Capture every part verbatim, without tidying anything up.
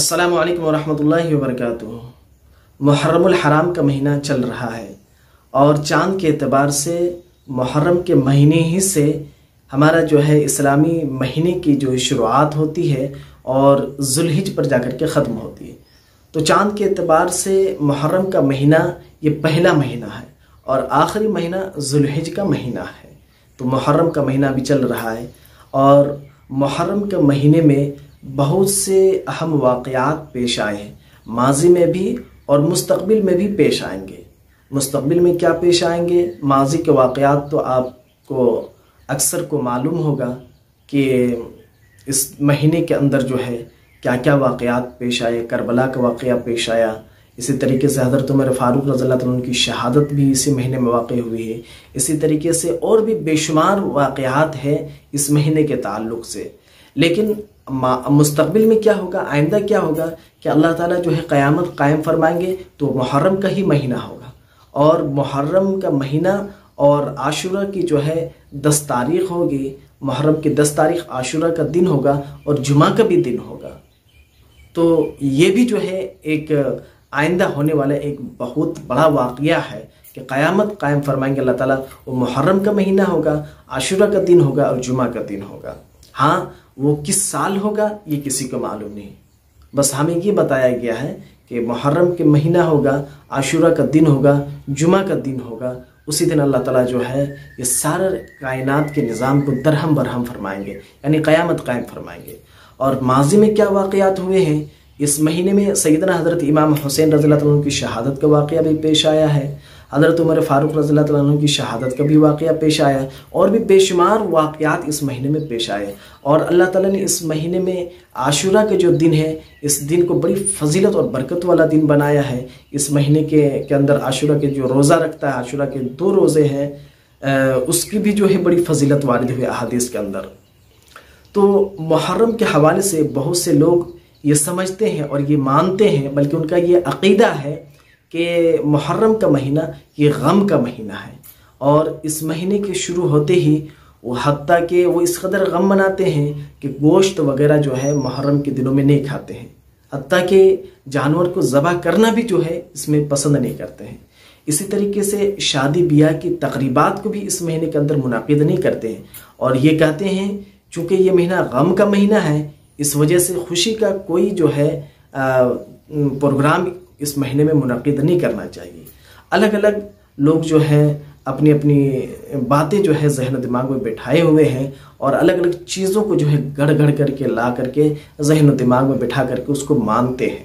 अस्सलामु अलैकुम वरहमतुल्लाहि वबरकातुहू। मुहर्रमुल हराम का महीना चल रहा है और चाँद के एतबार से मुहर्रम के महीने ही से हमारा जो है इस्लामी महीने की जो शुरुआत होती है और जुल्हिज पर जाकर के ख़त्म होती है। तो चाँद के एतबार से मुहर्रम का महीना ये पहला महीना है और आखिरी महीना जुल्हिज का महीना है। तो मुहर्रम का महीना भी चल रहा है और मुहर्रम के महीने में बहुत से अहम वाक़यात पेश आए हैं, माजी में भी और मुस्तक़बिल में भी पेश आएंगे। मुस्तक़बिल में क्या पेश आएंगे, माजी के वाक़यात तो आपको अक्सर को मालूम होगा कि इस महीने के अंदर जो है क्या क्या वाक़यात पेश आए। करबला का वाक़या पेश आया, इसी तरीके से हज़रत उमर फ़ारूक रज़ियल्लाहु अन्हु की शहादत भी इसी महीने में वाक़ हुई है। इसी तरीके से और भी बेशुमार वाक़यात हैं इस महीने के ताल्लुक़ से। लेकिन मुस्तक़बिल में क्या होगा, आइंदा क्या होगा कि अल्लाह ताला जो है क़यामत कायम फरमाएंगे तो मुहर्रम का ही महीना होगा और मुहर्रम का महीना और आशुरा की जो है दस तारीख़ होगी, मुहर्रम की दस तारीख़ आशुरा का दिन होगा और जुमा का भी दिन होगा। तो ये भी जो है एक आइंदा होने वाला एक बहुत बड़ा वाक़या है कि क़यामत कायम फरमाएंगे अल्लाह ताला। वो मुहर्रम का महीना होगा, आशुरा का दिन होगा और जुमा का दिन होगा। हाँ, वो किस साल होगा ये किसी को मालूम नहीं, बस हमें ये बताया गया है कि मुहर्रम के महीना होगा, आशुरा का दिन होगा, जुमा का दिन होगा। उसी दिन अल्लाह ताला जो है ये सारे कायनात के निज़ाम को दरहम बरहम फरमाएंगे, यानी क़यामत कायम फरमाएंगे। और माजी में क्या वाक़यात हुए हैं, इस महीने में सैयदना हज़रत इमाम हुसैन रज़ियल्लाहु अन्हु की शहादत का वाक़या भी पेश आया है, हज़रत उमर फ़ारूक रज़ियल्लाहु अन्हु की शहादत का भी वाक़या पेश आया और भी बेशुमार वाक़यात इस महीने में पेश आए। और अल्लाह ताला ने इस महीने में आशुरा के जो दिन है, इस दिन को बड़ी फजीलत और बरकत वाला दिन बनाया है। इस महीने के के अंदर आशुरा के जो रोज़ा रखता है, आशुरा के दो रोज़े हैं, उसकी भी जो है बड़ी फजीलत वारिद हुई अहादीस के अंदर। तो मुहर्रम के हवाले से बहुत से लोग ये समझते हैं और ये मानते हैं, बल्कि उनका ये अक़ीदा है कि मुहर्रम का महीना ये गम का महीना है और इस महीने के शुरू होते ही वो हत्ता कि वो इस कदर गम मनाते हैं कि गोश्त वगैरह जो है मुहर्रम के दिनों में नहीं खाते हैं, हत्ता कि जानवर को ज़बह करना भी जो है इसमें पसंद नहीं करते हैं। इसी तरीके से शादी ब्याह की तकरीबात को भी इस महीने के अंदर मुनाकिद नहीं करते हैं और ये कहते हैं चूँकि ये महीना गम का महीना है, इस वजह से खुशी का कोई जो है प्रोग्राम इस महीने में मुनाकिद नहीं करना चाहिए। अलग अलग लोग जो हैं अपनी अपनी बातें जो है जहन दिमाग में बैठाए हुए हैं और अलग अलग चीज़ों को जो है गढ़ गढ़ करके ला करके जहन दिमाग में बैठा करके उसको मानते हैं।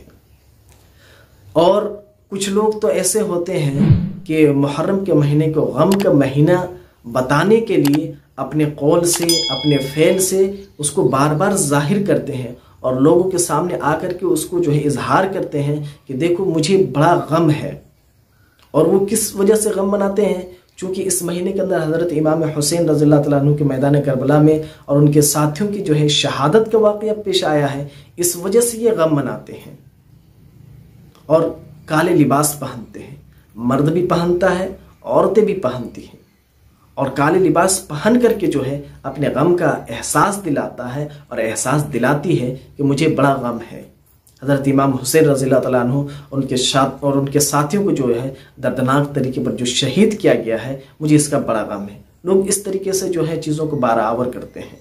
और कुछ लोग तो ऐसे होते हैं कि मुहर्रम के महीने को गम का महीना बताने के लिए अपने कौल से, अपने फ़ेल से उसको बार बार जाहिर करते हैं और लोगों के सामने आकर के उसको जो है इजहार करते हैं कि देखो मुझे बड़ा गम है। और वो किस वजह से गम मनाते हैं, चूँकि इस महीने के अंदर हज़रत इमाम हुसैन रज़ियल्लाहु अन्हु के मैदान करबला में और उनके साथियों की जो है शहादत का वाक़या पेश आया है, इस वजह से ये गम मनाते हैं। और काले लिबास पहनते हैं, मर्द भी पहनता है, औरतें भी पहनती हैं और काले लिबास पहन करके जो है अपने गम का एहसास दिलाता है और एहसास दिलाती है कि मुझे बड़ा गम है। हज़रत इमाम हुसैन रज़ियल्लाहु अन्हु उनके साथ और उनके साथियों को जो है दर्दनाक तरीके पर जो शहीद किया गया है, मुझे इसका बड़ा गम है। लोग इस तरीके से जो है चीज़ों को बारावर करते हैं।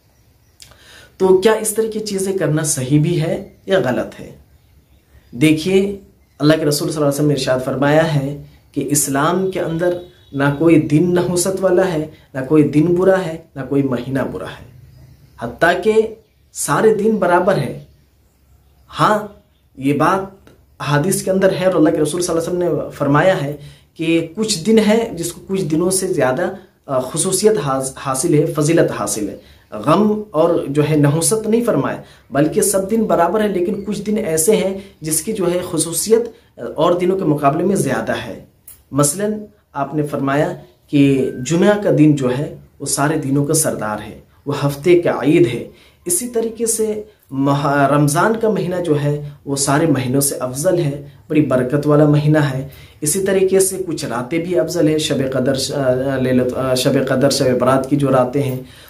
तो क्या इस तरह की चीज़ें करना सही भी है या गलत है? देखिए, अल्लाह के रसूल सल्लल्लाहु अलैहि वसल्लम ने इरशाद फरमाया है कि इस्लाम के अंदर ना कोई दिन नहुसत वाला है, ना कोई दिन बुरा है, ना कोई महीना बुरा है, हत्ता कि सारे दिन बराबर है। हाँ, ये बात हदीस के अंदर है और अल्लाह के रसूल सल्लल्लाहु अलैहि वसल्लम ने फरमाया है कि कुछ दिन है जिसको कुछ दिनों से ज़्यादा खुसूसियत हासिल है, फजीलत हासिल है। गम और जो है नहुसत नहीं फरमाया, बल्कि सब दिन बराबर है, लेकिन कुछ दिन ऐसे हैं जिसकी जो है खुसूसियत और दिनों के मुकाबले में ज़्यादा है। मसलन आपने फरमाया कि जुमा का दिन जो है वो सारे दिनों का सरदार है, वो हफ्ते का ईद है। इसी तरीके से रमज़ान का महीना जो है वो सारे महीनों से अफजल है, बड़ी बरकत वाला महीना है। इसी तरीके से कुछ रातें भी अफजल है, शब कदर, लेलत शब कदर, शब बरात की जो रातें हैं,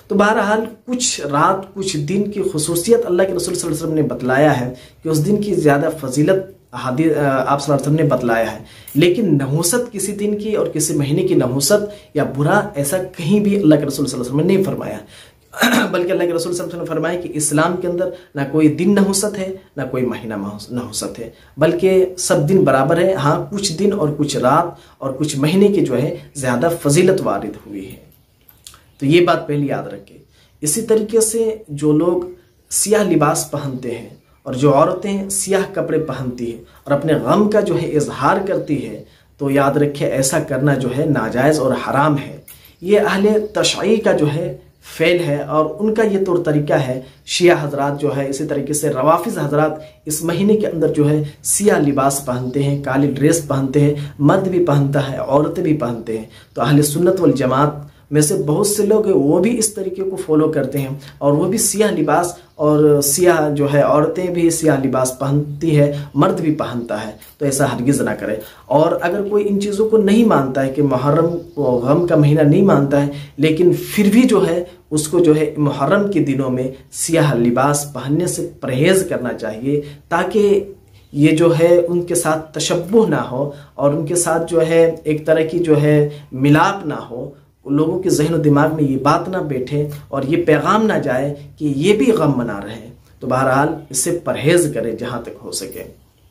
तो बहरहाल कुछ रात कुछ दिन की खुसूसियत अल्लाह के रसूल सल्लल्लाहु अलैहि वसल्लम ने बतलाया है कि उस दिन की ज़्यादा फजीलत हादि आप सल्लल्लाहु अलैहि वसल्लम ने बतलाया है। लेकिन नहुसत किसी दिन की और किसी महीने की नहुसत या बुरा ऐसा कहीं भी अल्लाह के रसूल सल्लल्लाहु अलैहि वसल्लम ने नहीं फरमाया, बल्कि अल्लाह के रसूल सल्लल्लाहु अलैहि वसल्लम ने फरमाया कि इस्लाम के अंदर ना कोई दिन नहुसत है ना कोई महीना नहुसत है, बल्कि सब दिन बराबर है। हाँ, कुछ दिन और कुछ रात और कुछ महीने की जो है ज़्यादा फजीलत वारिद हुई है। तो ये बात पहले याद रखें। इसी तरीके से जो लोग सियाह लिबास पहनते हैं और जो औरतें सियाह कपड़े पहनती है और अपने गम का जो है इजहार करती है, तो याद रखें ऐसा करना जो है नाजायज़ और हराम है। ये अहले तशय्ई का जो है फेल है और उनका ये तौर तरीका है। शिया हजरात जो है, इसी तरीके से रवाफिज हजरात इस महीने के अंदर जो है सियाह लिबास पहनते हैं, काली ड्रेस पहनते हैं, मर्द भी पहनता है, औरतें भी पहनते हैं। तो अहले सुन्नत वल जमात में से बहुत से लोग वो भी इस तरीके को फॉलो करते हैं और वो भी सियाह लिबास और सियाह जो है औरतें भी सियाह लिबास पहनती है, मर्द भी पहनता है। तो ऐसा हरगिज़ ना करें। और अगर कोई इन चीज़ों को नहीं मानता है कि मुहर्रम को गम का महीना नहीं मानता है, लेकिन फिर भी जो है उसको जो है मुहर्रम के दिनों में सियाह लिबास पहनने से परहेज़ करना चाहिए, ताकि ये जो है उनके साथ तशब्बुह ना हो और उनके साथ जो है एक तरह की जो है मिलाप ना हो, लोगों के जहन और दिमाग में ये बात ना बैठे और ये पैगाम ना जाए कि ये भी गम मना रहे हैं। तो बहरहाल इससे परहेज करें जहाँ तक हो सके।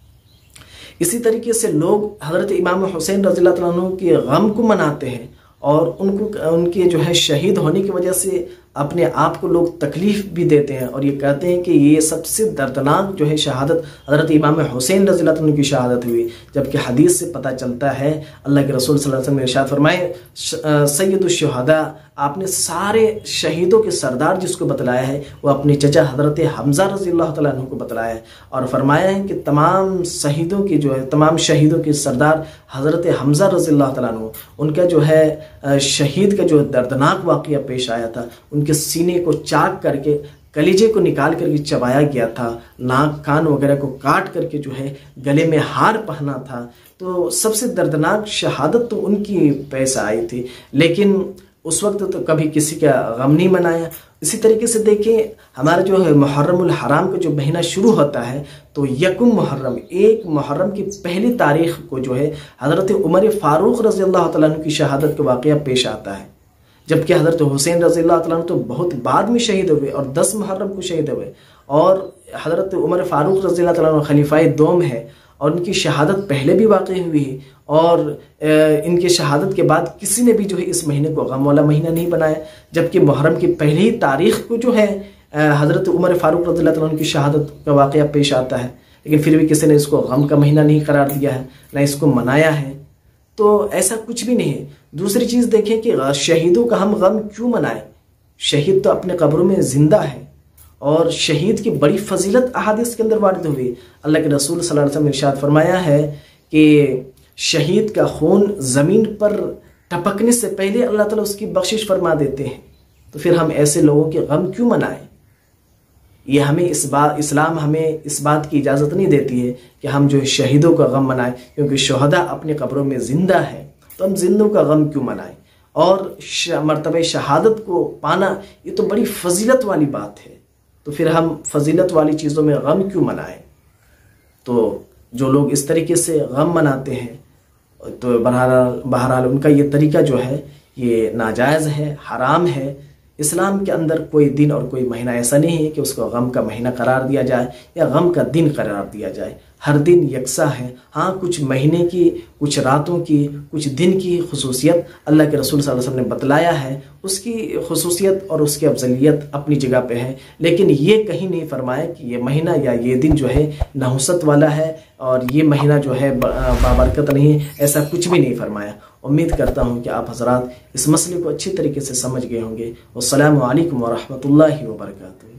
इसी तरीके से लोग हज़रत इमाम हुसैन रज़ियल्लाहु अन्हु के गम को मनाते हैं और उनको उनके जो है शहीद होने की वजह से अपने आप को लोग तकलीफ़ भी देते हैं और ये कहते हैं कि ये सबसे दर्दनाक जो है शहादत हज़रत इमाम हुसैन रज़ियल्लाहु अन्हु की शहादत हुई। जबकि हदीस से पता चलता है, अल्लाह के रसूल सल्लल्लाहु अलैहि वसल्लम ने इरशाद फरमाए, सैयदुश शुहदा, आपने सारे शहीदों के सरदार जिसको बतलाया है वो अपने चचा हज़रत हमज़ा रज़ियल्लाहु तआला अन्हु को बतलाया है और फरमाया है कि तमाम शहीदों की जो है तमाम शहीदों के सरदार हज़रत हमज़ा रज़ियल्लाहु तआला अन्हु, उनका जो है शहीद का जो दर्दनाक वाक़या पेश आया था, उनके सीने को चाक करके कलीजे को निकाल करके चबाया गया था, नाक कान वगैरह को काट करके जो है गले में हार पहना था। तो सबसे दर्दनाक शहादत तो उनकी पेश आई थी, लेकिन उस वक्त तो कभी किसी का गम नहीं मनाया। इसी तरीके से देखें, हमारा जो है मुहर्रमुल हराम का जो महीना शुरू होता है, तो यकुम मुहर्रम, एक मुहर्रम की पहली तारीख को जो है हज़रत उमर फारूक रज़ियल्लाहु तआला अन्हु की शहादत का वाक़या पेश आता है। जबकि हज़रत हुसैन रज़ियल्लाहु तआला अन्हु तो बहुत बाद में शहीद हुए और दस मुहर्रम को शहीद हुए और हज़रत उमर फारूक रज़ियल्लाहु तआला अन्हु खलीफाए दोम है और उनकी शहादत पहले भी वाक़ई हुई और इनके शहादत के बाद किसी ने भी जो है इस महीने को गम वाला महीना नहीं बनाया। जबकि मुहर्रम की पहली तारीख को जो है हज़रत उमर फारूक रज़ियल्लाहु तआला अन्हु की शहादत का वाक़या पेश आता है, लेकिन फिर भी किसी ने इसको गम का महीना नहीं करार दिया है, ना इसको मनाया है। तो ऐसा कुछ भी नहीं है। दूसरी चीज़ देखें कि शहीदों का हम गम क्यों मनाएं? शहीद तो अपने कब्रों में जिंदा है और शहीद की बड़ी फजीलत अहादीस के अंदर वारिद हुई। अल्लाह के रसूल सल्लल्लाहु अलैहि वसल्लम ने इरशाद फरमाया है कि शहीद का खून ज़मीन पर टपकने से पहले अल्लाह ताला उसकी बख्शिश फरमा देते हैं। तो फिर हम ऐसे लोगों के गम क्यों मनाएं? ये हमें इस बात इस्लाम हमें इस बात की इजाज़त नहीं देती है कि हम जो शहीदों का गम मनाएं, क्योंकि शुहदा अपने कब्रों में ज़िंदा है, तो हम जिंदों का गम क्यों मनाएं? और मर्तबे शहादत को पाना ये तो बड़ी फजीलत वाली बात है, तो फिर हम फजीलत वाली चीज़ों में गम क्यों मनाएं? तो जो लोग इस तरीके से गम मनाते हैं, तो बहरहाल बहरहाल उनका ये तरीका जो है ये नाजायज़ है, हराम है। इस्लाम के अंदर कोई दिन और कोई महीना ऐसा नहीं है कि उसको गम का महीना करार दिया जाए या गम का दिन करार दिया जाए। हर दिन यकसा है। हाँ, कुछ महीने की, कुछ रातों की, कुछ दिन की खुसूसियत अल्लाह के रसूल सल्लल्लाहु अलैहि वसल्लम ने बतलाया है, उसकी खुसूसियत और उसकी अफजलियत अपनी जगह पे है, लेकिन ये कहीं नहीं फरमाया कि ये महीना या ये दिन जो है नहुसत वाला है और ये महीना जो है बाबरकत नहीं है, ऐसा कुछ भी नहीं फरमाया। उम्मीद करता हूँ कि आप हजरात इस मसले को अच्छी तरीके से समझ गए होंगे। वस्सलामु अलैकुम वरहमतुल्लाहि वबरकातुहू।